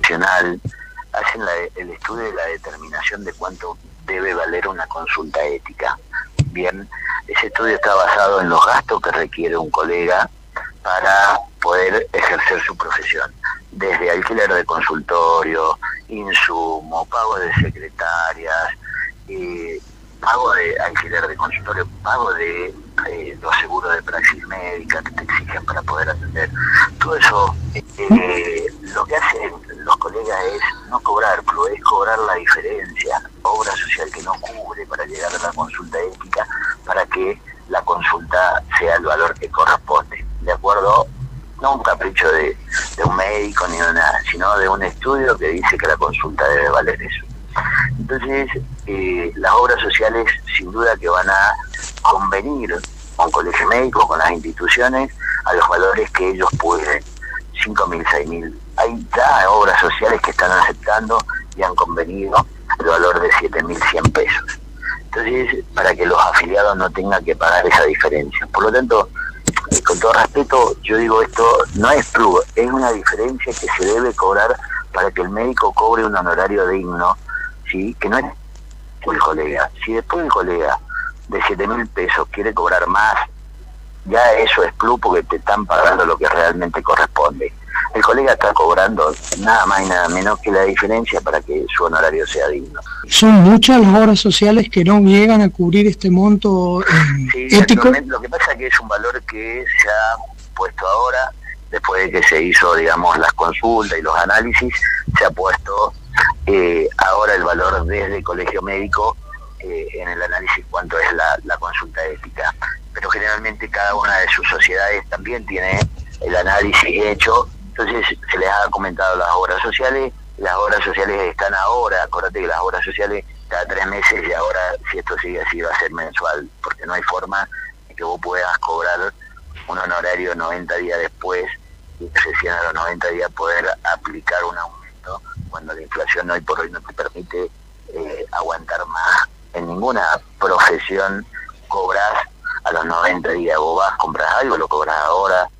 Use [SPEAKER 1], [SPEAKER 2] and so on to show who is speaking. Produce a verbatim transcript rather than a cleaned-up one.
[SPEAKER 1] Nacional hacen la, el estudio de la determinación de cuánto debe valer una consulta ética. Bien, ese estudio está basado en los gastos que requiere un colega para poder ejercer su profesión, desde alquiler de consultorio, insumo, pago de secretarias, eh, pago de alquiler de consultorio, pago de eh, los seguros de praxis médica que te exigen para poder atender. Todo eso, eh, lo que hacen los colegas es no cobrar, pero es cobrar la diferencia, obra social que no cubre para llegar a la consulta ética, para que la consulta sea el valor que corresponde, de acuerdo, no un capricho de, de un médico ni de nada, sino de un estudio que dice que la consulta debe valer eso. Entonces, eh, las obras sociales sin duda que van a convenir con colegio médico, con las instituciones, a los valores que ellos pueden, cinco mil, seis mil. Hay ya obras sociales que están aceptando y han convenido el valor de siete mil cien pesos. Entonces, para que los afiliados no tengan que pagar esa diferencia. Por lo tanto, con todo respeto, yo digo esto, no es plus, es una diferencia que se debe cobrar para que el médico cobre un honorario digno, ¿sí? Que no es el colega. Si después el colega de siete mil pesos quiere cobrar más, ya eso es plus porque te están pagando lo que realmente corresponde. El colega está cobrando nada más y nada menos que la diferencia para que su honorario sea digno.
[SPEAKER 2] ¿Son muchas las obras sociales que no llegan a cubrir este monto eh,
[SPEAKER 1] sí,
[SPEAKER 2] ético?
[SPEAKER 1] Lo que pasa es que es un valor que se ha puesto ahora, después de que se hizo, digamos, las consultas y los análisis, se ha puesto eh, ahora el valor desde el colegio médico eh, en el análisis cuánto es la, la consulta ética. Pero generalmente cada una de sus sociedades también tiene el análisis hecho. Entonces se les ha comentado las obras sociales, las obras sociales están ahora, acuérdate que las obras sociales cada tres meses y ahora si esto sigue así va a ser mensual, porque no hay forma de que vos puedas cobrar un honorario noventa días después y recién a los noventa días poder aplicar un aumento cuando la inflación hoy por hoy no te permite eh, aguantar más. En ninguna profesión cobras a los noventa días, vos vas, compras algo, lo cobras ahora,